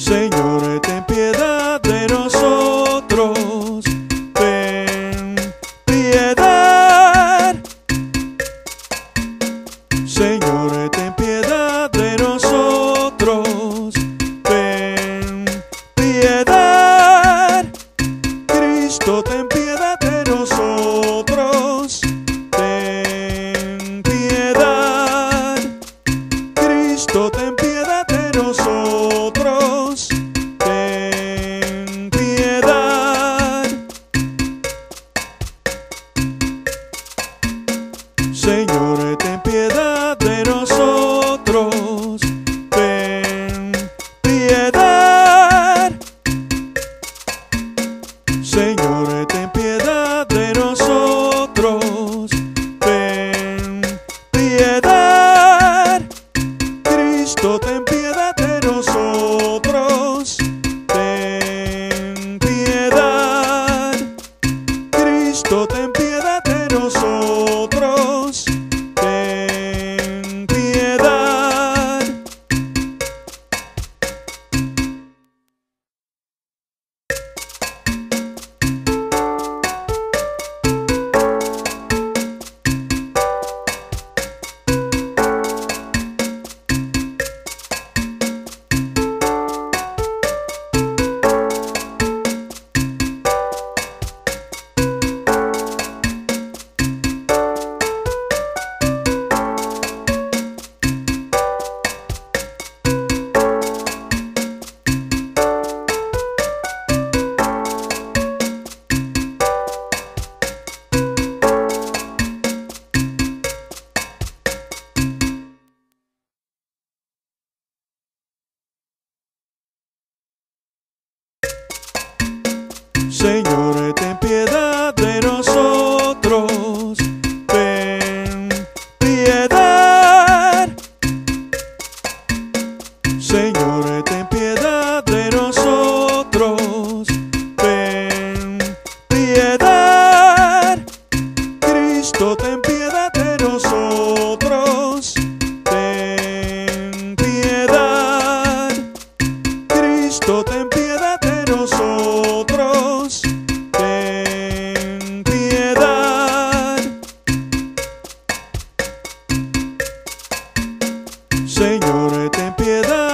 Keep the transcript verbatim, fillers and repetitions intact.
Señor, ten piedad de nosotros, ten piedad. Señor, ten piedad de nosotros, ten piedad. Cristo, ten piedad de nosotros, ten piedad. Cristo, ten piedad de nosotros, ten piedad. Señor, ten piedad de nosotros, ten piedad. Señor, ten piedad de nosotros, ten piedad. Cristo, ten piedad de nosotros, ten piedad. Cristo, ten piedad de nosotros, ten piedad. Señor, ten piedad de nosotros, ten piedad. Señor, ten piedad de nosotros, ten piedad. Cristo, ten piedad de nosotros, ten piedad. Cristo, ten piedad de nosotros, ten piedad. Señor, ten piedad